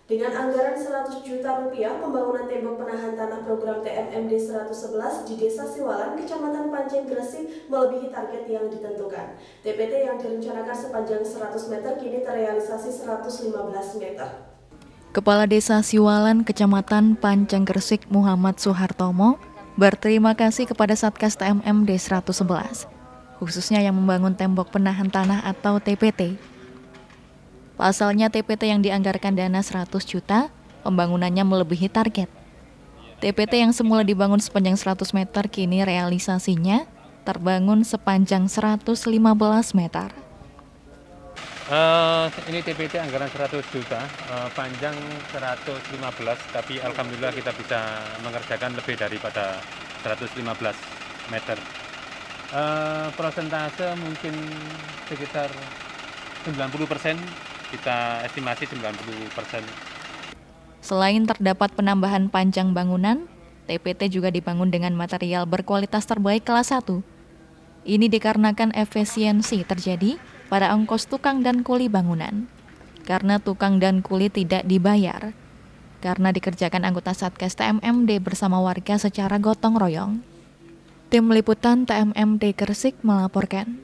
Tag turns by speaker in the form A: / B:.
A: Dengan anggaran 100 juta rupiah, pembangunan tembok penahan tanah program TMMD 111 di Desa Siwalan, Kecamatan Panceng Gresik melebihi target yang ditentukan. TPT yang direncanakan sepanjang 100 meter kini terrealisasi 115 meter.
B: Kepala Desa Siwalan, Kecamatan Panceng Gresik, Muhammad Suhartomo, berterima kasih kepada Satgas TMMD 111, khususnya yang membangun tembok penahan tanah atau TPT. Pasalnya TPT yang dianggarkan dana 100 juta, pembangunannya melebihi target. TPT yang semula dibangun sepanjang 100 meter kini realisasinya terbangun sepanjang 115 meter.
C: Ini TPT anggaran 100 juta, panjang 115, tapi alhamdulillah kita bisa mengerjakan lebih daripada 115 meter. Persentase mungkin sekitar 90%, kita estimasi 90%.
B: Selain terdapat penambahan panjang bangunan, TPT juga dibangun dengan material berkualitas terbaik kelas 1. Ini dikarenakan efisiensi terjadi pada ongkos tukang dan kuli bangunan. Karena tukang dan kuli tidak dibayar, karena dikerjakan anggota Satgas TMMD bersama warga secara gotong royong. Tim Liputan TMMD Gresik melaporkan.